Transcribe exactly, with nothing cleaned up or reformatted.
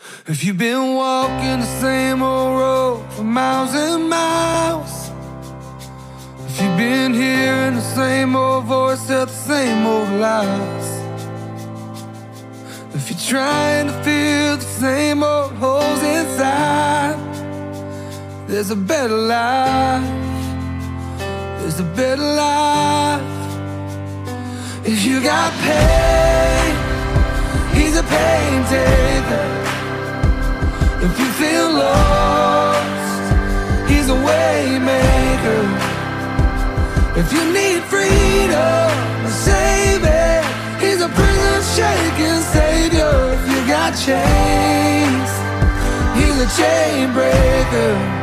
If you've been walking the same old road for miles and miles, if you've been hearing the same old voice tell the same old lies, if you're trying to fill the same old holes inside, there's a better life, there's a better life. If you got pain, he's a pain taker. If you feel lost, he's a way maker. If you need freedom, a savior, he's a prison shaking savior. If you got chains, he's a chain breaker.